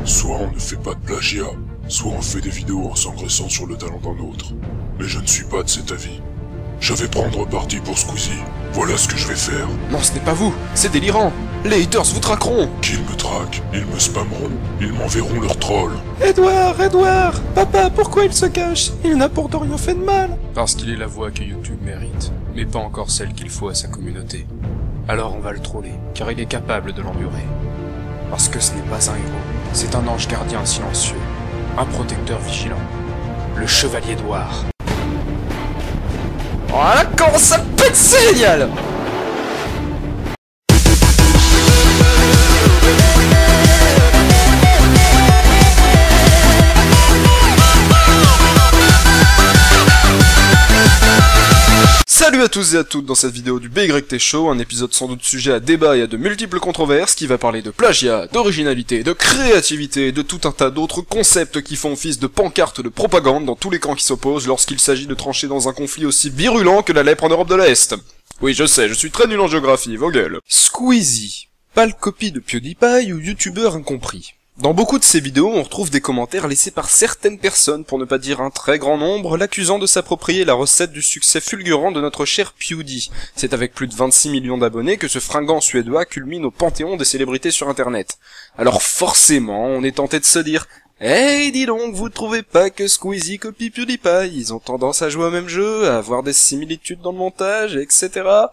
Soit on ne fait pas de plagiat, soit on fait des vidéos en s'engraissant sur le talent d'un autre. Mais je ne suis pas de cet avis. Je vais prendre parti pour Squeezie. Voilà ce que je vais faire. Non, ce n'est pas vous, c'est délirant. Les haters vous traqueront. Qu'ils me traquent, ils me spammeront, ils m'enverront leurs trolls. Edouard, papa, pourquoi il se cache? Il n'a pourtant rien fait de mal. Parce qu'il est la voix que YouTube mérite, mais pas encore celle qu'il faut à sa communauté. Alors on va le troller, car il est capable de l'endurer. Parce que ce n'est pas un héros, c'est un ange gardien silencieux, un protecteur vigilant, le chevalier Edouard. Voilà comment ça pète, c'est génial! Salut à tous et à toutes dans cette vidéo du BYT Show, un épisode sans doute sujet à débat et à de multiples controverses qui va parler de plagiat, d'originalité, de créativité, de tout un tas d'autres concepts qui font office de pancartes de propagande dans tous les camps qui s'opposent lorsqu'il s'agit de trancher dans un conflit aussi virulent que la lèpre en Europe de l'Est. Oui, je sais, je suis très nul en géographie, vos gueules. Squeezie, pâle copie de PewDiePie ou youtubeur incompris. Dans beaucoup de ces vidéos, on retrouve des commentaires laissés par certaines personnes, pour ne pas dire un très grand nombre, l'accusant de s'approprier la recette du succès fulgurant de notre cher Pewdie. C'est avec plus de 26 millions d'abonnés que ce fringant suédois culmine au panthéon des célébrités sur internet. Alors forcément, on est tenté de se dire « Hey, dis donc, vous trouvez pas que Squeezie copie PewDiePie? Ils ont tendance à jouer au même jeu, à avoir des similitudes dans le montage, etc. »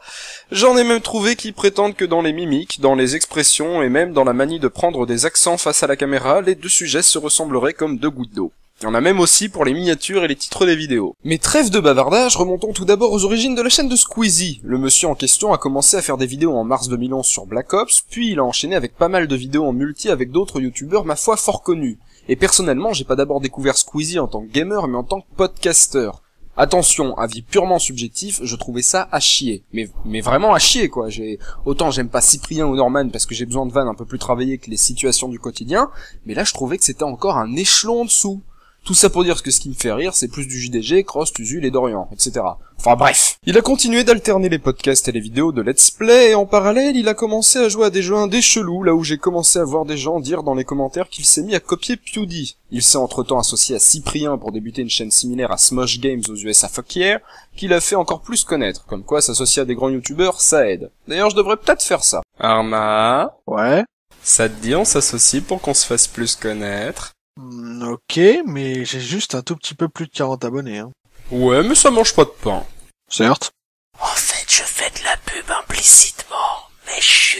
J'en ai même trouvé qui prétendent que dans les mimiques, dans les expressions et même dans la manie de prendre des accents face à la caméra, les deux sujets se ressembleraient comme deux gouttes d'eau. Il y en a même aussi pour les miniatures et les titres des vidéos. Mais trêve de bavardage, remontons tout d'abord aux origines de la chaîne de Squeezie. Le monsieur en question a commencé à faire des vidéos en mars 2011 sur Black Ops, puis il a enchaîné avec pas mal de vidéos en multi avec d'autres youtubeurs ma foi fort connus. Et personnellement, j'ai pas d'abord découvert Squeezie en tant que gamer, mais en tant que podcasteur. Attention, avis purement subjectif, je trouvais ça à chier. Mais vraiment à chier, quoi. Autant j'aime pas Cyprien ou Norman parce que j'ai besoin de vannes un peu plus travaillées que les situations du quotidien, mais là je trouvais que c'était encore un échelon en dessous. Tout ça pour dire que ce qui me fait rire, c'est plus du JDG, Cross, Usul et Dorian, etc. Enfin bref. Il a continué d'alterner les podcasts et les vidéos de let's play, et en parallèle, il a commencé à jouer à des jeux indés chelous, là où j'ai commencé à voir des gens dire dans les commentaires qu'il s'est mis à copier Pewdie. Il s'est entre-temps associé à Cyprien pour débuter une chaîne similaire à Smosh Games aux USA Fuck Yeah, qu'il a fait encore plus connaître, comme quoi s'associer à des grands youtubeurs, ça aide. D'ailleurs, je devrais peut-être faire ça. Arma? Ouais. Ça te dit on s'associe pour qu'on se fasse plus connaître? Ok, mais j'ai juste un tout petit peu plus de 40 abonnés, hein. Ouais, mais ça mange pas de pain. Certes. En fait, je fais de la pub implicitement, mais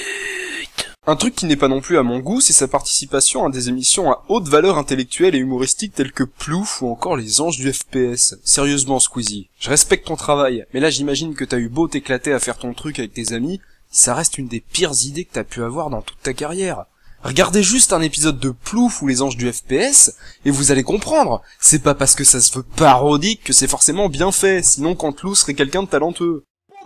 chut. Un truc qui n'est pas non plus à mon goût, c'est sa participation à des émissions à haute valeur intellectuelle et humoristique telles que Plouf ou encore les anges du FPS. Sérieusement, Squeezie, je respecte ton travail, mais là j'imagine que t'as eu beau t'éclater à faire ton truc avec tes amis, ça reste une des pires idées que t'as pu avoir dans toute ta carrière. Regardez juste un épisode de Plouf ou les anges du FPS, et vous allez comprendre. C'est pas parce que ça se veut parodique que c'est forcément bien fait, sinon Canteloup serait quelqu'un de talentueux.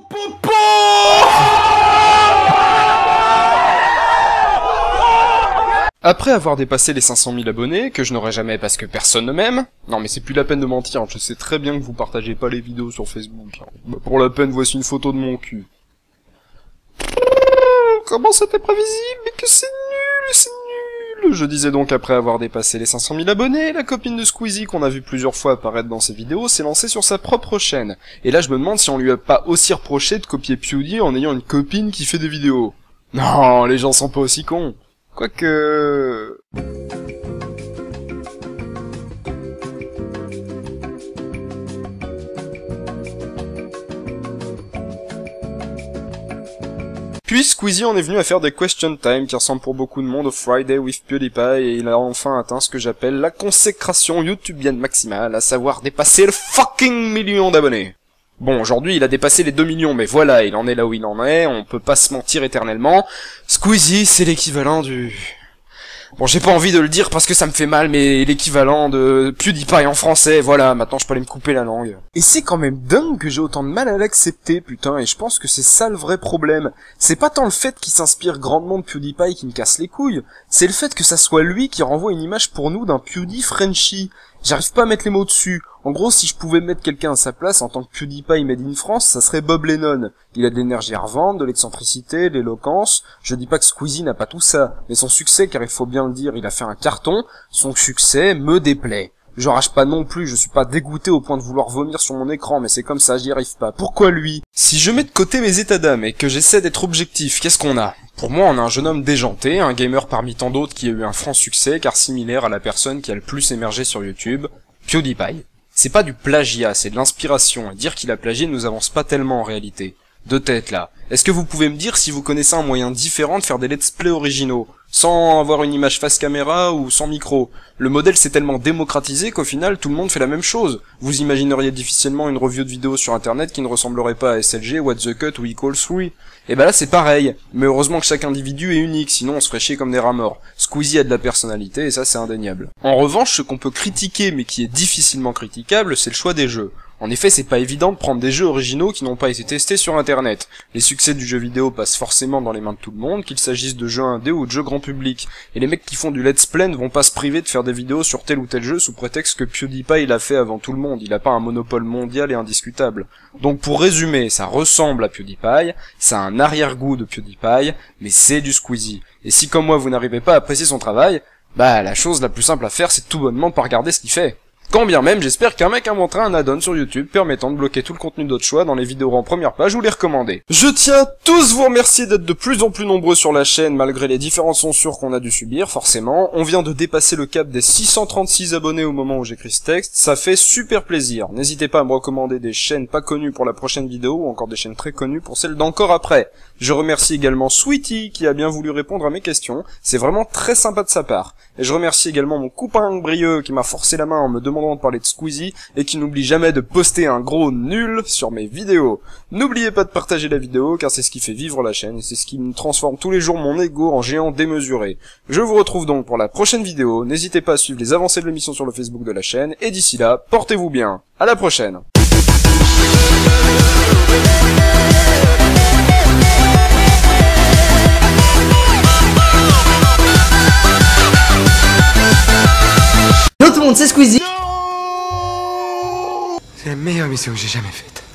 Après avoir dépassé les 500 000 abonnés, que je n'aurai jamais parce que personne ne m'aime, non mais c'est plus la peine de mentir, je sais très bien que vous partagez pas les vidéos sur Facebook. Bah, pour la peine, voici une photo de mon cul. Comment c'était prévisible, mais que c'est nul. Je disais donc, après avoir dépassé les 500 000 abonnés, la copine de Squeezie qu'on a vu plusieurs fois apparaître dans ses vidéos s'est lancée sur sa propre chaîne. Et là je me demande si on lui a pas aussi reproché de copier Pewdie en ayant une copine qui fait des vidéos. Non, les gens sont pas aussi cons. Quoique... Puis Squeezie en est venu à faire des question time qui ressemblent pour beaucoup de monde au Friday with PewDiePie et il a enfin atteint ce que j'appelle la consécration youtubienne maximale, à savoir dépasser le fucking million d'abonnés. Bon, aujourd'hui il a dépassé les 2 millions, mais voilà, il en est là où il en est, on peut pas se mentir éternellement. Squeezie, c'est l'équivalent du... Bon, j'ai pas envie de le dire parce que ça me fait mal, mais l'équivalent de PewDiePie en français, voilà, maintenant je peux aller me couper la langue. Et c'est quand même dingue que j'ai autant de mal à l'accepter, putain, et je pense que c'est ça le vrai problème. C'est pas tant le fait qu'il s'inspire grandement de PewDiePie qui me casse les couilles, c'est le fait que ça soit lui qui renvoie une image pour nous d'un Pewdie Frenchie. J'arrive pas à mettre les mots dessus. En gros, si je pouvais mettre quelqu'un à sa place en tant que PewDiePie Made in France, ça serait Bob Lennon. Il a de l'énergie à revendre, de l'excentricité, de l'éloquence. Je dis pas que Squeezie n'a pas tout ça, mais son succès, car il faut bien le dire, il a fait un carton, son succès me déplaît. Je rage pas non plus, je suis pas dégoûté au point de vouloir vomir sur mon écran, mais c'est comme ça, j'y arrive pas. Pourquoi lui? Si je mets de côté mes états d'âme et que j'essaie d'être objectif, qu'est-ce qu'on a? Pour moi, on a un jeune homme déjanté, un gamer parmi tant d'autres qui a eu un franc succès, car similaire à la personne qui a le plus émergé sur YouTube, PewDiePie. C'est pas du plagiat, c'est de l'inspiration, et dire qu'il a plagié ne nous avance pas tellement en réalité. De tête là. Est-ce que vous pouvez me dire si vous connaissez un moyen différent de faire des let's play originaux, sans avoir une image face caméra ou sans micro? Le modèle s'est tellement démocratisé qu'au final tout le monde fait la même chose. Vous imagineriez difficilement une review de vidéo sur internet qui ne ressemblerait pas à SLG, What the Cut ou Equals 3. Et bah là c'est pareil, mais heureusement que chaque individu est unique, sinon on se ferait chier comme des rats morts. Squeezie a de la personnalité et ça c'est indéniable. En revanche, ce qu'on peut critiquer mais qui est difficilement critiquable, c'est le choix des jeux. En effet, c'est pas évident de prendre des jeux originaux qui n'ont pas été testés sur internet. Les succès du jeu vidéo passent forcément dans les mains de tout le monde, qu'il s'agisse de jeux indés ou de jeux grand public. Et les mecs qui font du let's play ne vont pas se priver de faire des vidéos sur tel ou tel jeu sous prétexte que PewDiePie l'a fait avant tout le monde, il a pas un monopole mondial et indiscutable. Donc pour résumer, ça ressemble à PewDiePie, ça a un arrière-goût de PewDiePie, mais c'est du Squeezie. Et si comme moi vous n'arrivez pas à apprécier son travail, bah la chose la plus simple à faire c'est tout bonnement pas regarder ce qu'il fait. Quand bien même, j'espère qu'un mec inventera un add-on sur YouTube permettant de bloquer tout le contenu d'autres choix dans les vidéos en première page ou les recommander. Je tiens à tous vous remercier d'être de plus en plus nombreux sur la chaîne malgré les différentes censures qu'on a dû subir, forcément. On vient de dépasser le cap des 636 abonnés au moment où j'écris ce texte, ça fait super plaisir. N'hésitez pas à me recommander des chaînes pas connues pour la prochaine vidéo ou encore des chaînes très connues pour celles d'encore après. Je remercie également Sweetie qui a bien voulu répondre à mes questions, c'est vraiment très sympa de sa part. Et je remercie également mon copain Brieux qui m'a forcé la main en me demandant de parler de Squeezie et qui n'oublie jamais de poster un gros nul sur mes vidéos. N'oubliez pas de partager la vidéo car c'est ce qui fait vivre la chaîne et c'est ce qui me transforme tous les jours mon ego en géant démesuré. Je vous retrouve donc pour la prochaine vidéo, n'hésitez pas à suivre les avancées de l'émission sur le Facebook de la chaîne et d'ici là, portez-vous bien. À la prochaine. Yo tout le monde, c'est Squeezie. C'est la meilleure mission que j'ai jamais faite.